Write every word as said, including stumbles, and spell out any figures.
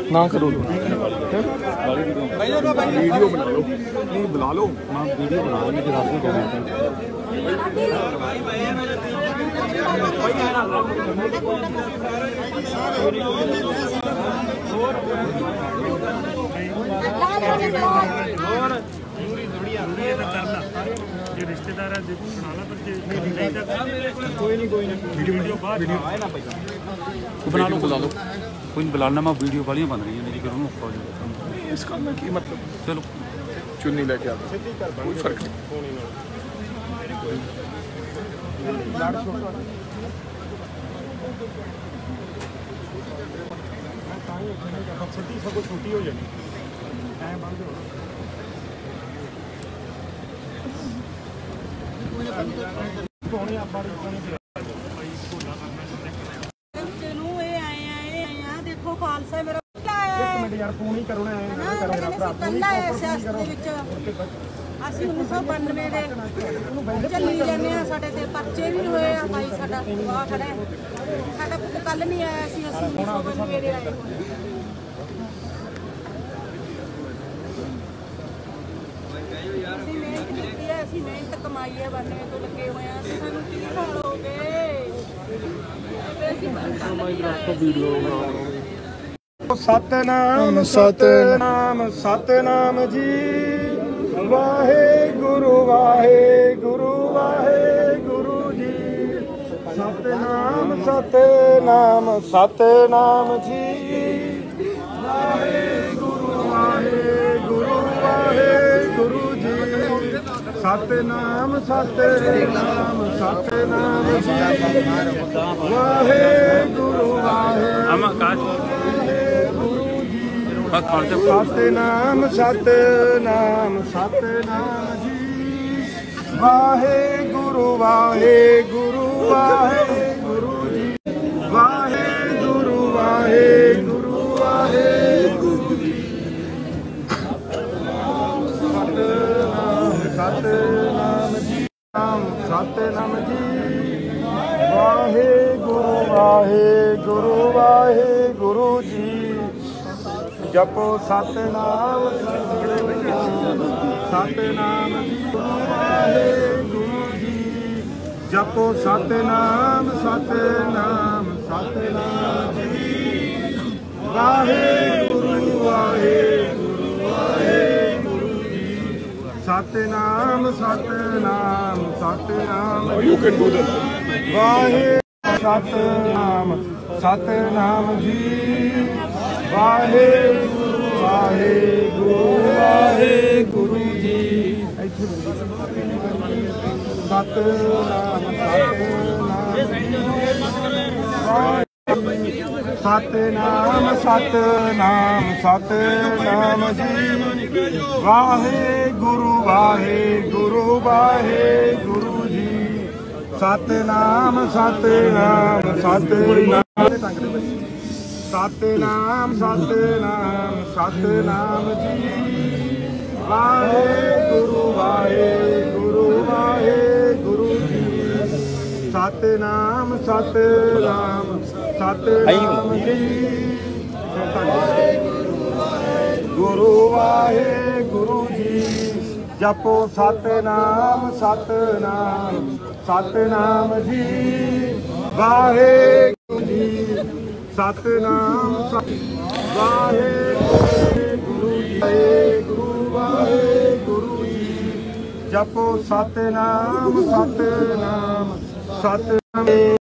ना करो वीडियो बना लो, नहीं बुला लो, हाँ वीडियो बना लो, मुझे रात में क्या कहते रिश्तेदार है कोई नहीं कोई नहीं वीडियो बना लो बुला लो कोई नहीं बुलाना मैं वीडियो वालियां बन रही हैं जी करूँ इसका मैं की मतलब चलो चुन्नी लेके आता कोई फर्क नहीं छोटी हो जाएगी देखो खालसा मेरा यार फोन ही करना है ਅਸੀਂ उन्नीस सौ बानवे ਦੇ ਚੱਲੀ ਜਾਂਦੇ ਆ ਸਾਡੇ ਤੇ ਪਰਚੇ ਵੀ ਹੋਏ ਆ ਭਾਈ ਸਾਡਾ ਆ ਖੜਾ ਸਾਡਾ ਕੱਲ ਨਹੀਂ ਆਇਆ ਸੀ ਅਸੀਂ उन्नीस सौ बानवे ਦੇ ਆਏ ਅਸੀਂ ਮਿਹਨਤ ਕੀਤੀ ਹੈ ਅਸੀਂ ਮਿਹਨਤ ਕਮਾਈ ਹੈ ਬਾਨਵੇ ਤੋਂ ਲੱਗੇ ਹੋਏ ਆ ਸਾਨੂੰ ਕੀ ਸਾਲ ਹੋ ਗਏ ਅਸੀਂ video Satnam Satnam Satnam ji Waheguru Waheguru Wahe Guru ji Satnam Satnam Satnam ji Waheguru Waheguru Wahe Guru ji Satnam Satnam Satnam ji Waheguru वाहे सतनाम सतनाम सतनाम जी वाहे गुरु वाहे गुरु वाहे गुरु जी Waheguru Waheguru Wahe Guru ji Satnam Satnam ji Satnam ji Waheguru Waheguru Wahe Guru जी जपो सतनाम सतनाम वाहे गुरु जी जपो Satnam Satnam Satnam ji Waheguru Waheguru Wahe Guru ji Satnam Satnam Satnam you can do that Wahe Satnam Satnam ji Waheguru Waheguru Wahe Guru ji Satnam Satnam Satnam Satnam ji Waheguru Waheguru Wahe Guru ji Satnam Satnam Satnam Satnam Satnam Satnam ji Waheguru Waheguru Wahe Guru ji Satnam Satnam Satnam जी गुरु वाहे गुरु जी जपो सतनाम सतनाम सतनाम जी वाहे गुरु जी सतनाम वाहे गुरु जी गुरु वाहे गुरु जी जपो सतनाम सतनाम सतनाम